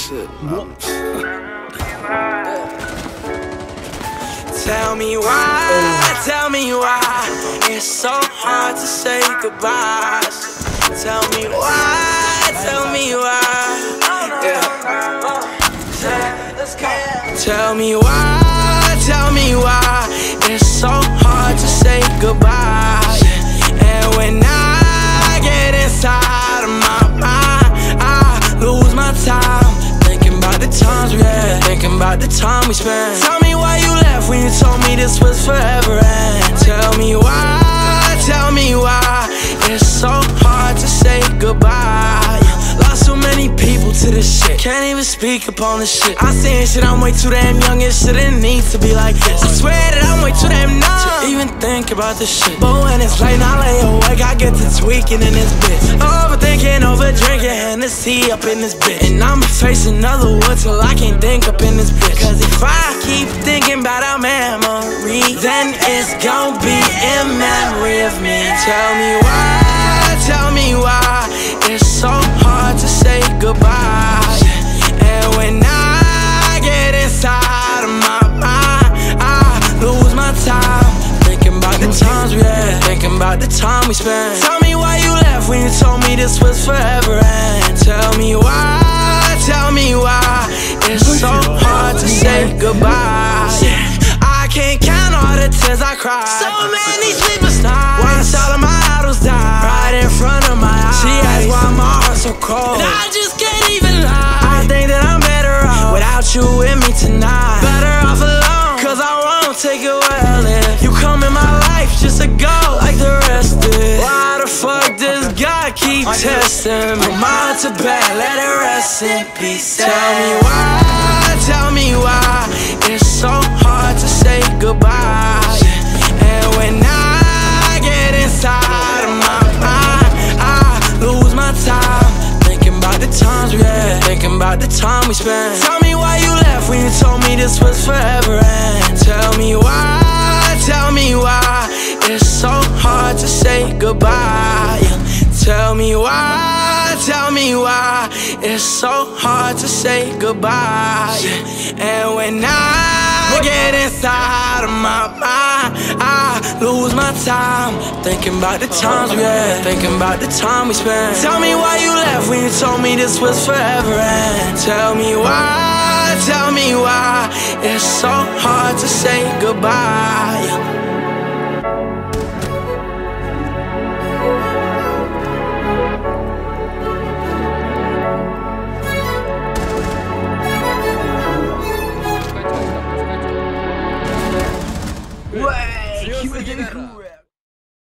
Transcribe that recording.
shit. Tell me why it's so hard to say goodbye. Tell me why, yeah. Tell me why it's so hard to say goodbye. And when I get inside of my mind, I lose my time thinking about the times we had, thinking about the time we spent. Tell me why you left when you told me this was forever. And tell me why it's so hard to say goodbye. Lost so many people to this shit, can't even speak upon this shit. I saying shit, I'm way too damn young, it shouldn't need to be like this. I swear that I'm way too damn numb to even think about this shit. But when it's late and I lay awake, I get to tweaking in this bitch. Overthinking, over drinking, Hennessy up in this bitch. And I'ma face another wood till I can't think up in this bitch. Cause if I keep thinking about our memory, then it's gon' be in memory of me. Tell me why it's so hard to say goodbye. And when I get inside of my mind, I lose my time thinking about the times we had, thinking about the time we spent. Tell me why you left when you told me this was forever. And tell me why it's so hard to say goodbye. I can't count all the tears I cried, so many sleepless nights, watched all of my idols die right in front of my eyes. She asked why my heart's so cold, and I just can't even lie. I think that I'm better off without you with me tonight. Better off alone, cause I won't take it well if you come in my life just to go like the rest did. Why the fuck does God keep testing my mind to bed? Let it rest in peace. Tell me why it's so hard to say goodbye. And when I get inside of my mind, I lose my time thinking about the times we had, thinking about the time we spent. Tell me why you left when you told me this was forever. And tell me why it's so hard to say goodbye. Tell me why it's so hard to say goodbye. And when I get inside of my mind, I lose my time thinking about the times we had, thinking about the time we spent. Tell me why you left when you told me this was forever. And tell me why it's so hard to say goodbye. Ouais, qui veut des coups, ouais.